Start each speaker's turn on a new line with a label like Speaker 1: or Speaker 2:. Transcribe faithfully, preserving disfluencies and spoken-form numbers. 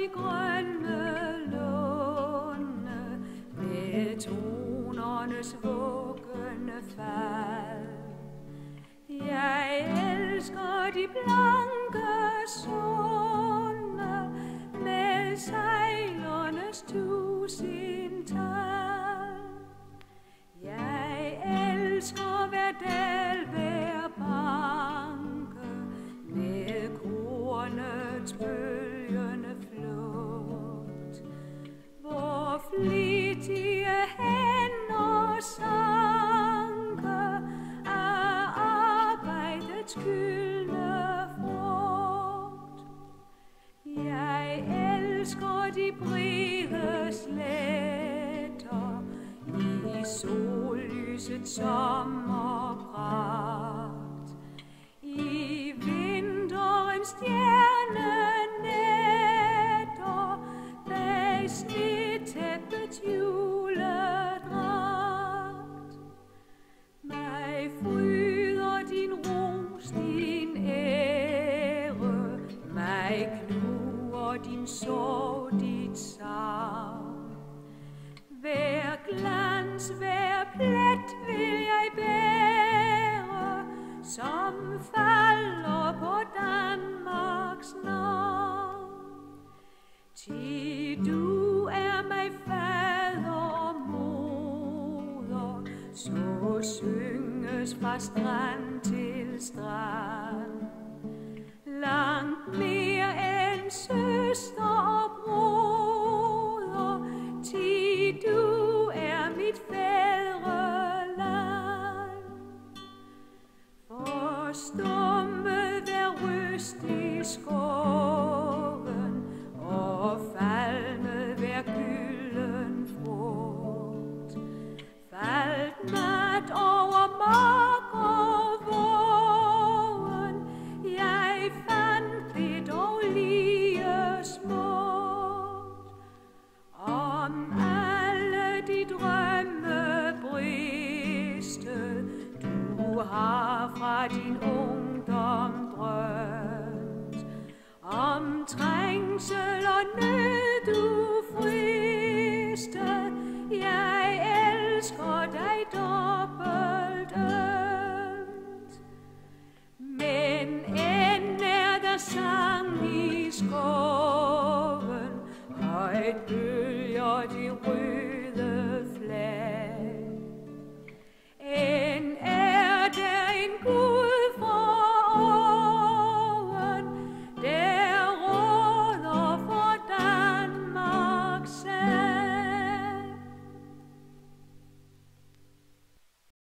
Speaker 1: grønne lunde med tonernes vuggende fald. Jeg elsker de blanke sunde med sejlernes tusindtal. Jeg elsker hver dal, hver banke med kornets bølgende flugt, hvor flittige hænder sanke af arbejdets gyldne frugt. Jeg elsker de brede sletter i sollysets sommerpragt, i vinterens stjernenætter bag snetæppets juledragt. Mig fryder din ros, din ære, mig knuger din sorg, dit savn. Hver glans, hver plet vil jeg bære, som falder på Danmarks navn. Ti du er mig fader og moder, så synges fra strand til strand. Langt mere end søster og broder, ti du er mit fædreland. Forstummet hver røst i skoven, og faldnet hver gylden frugt. Faldt nat over mark og vågen, jeg fandt det dog lige smukt. Om alle de drømme briste, du har fra din ungdom drømt, om trængsel og nød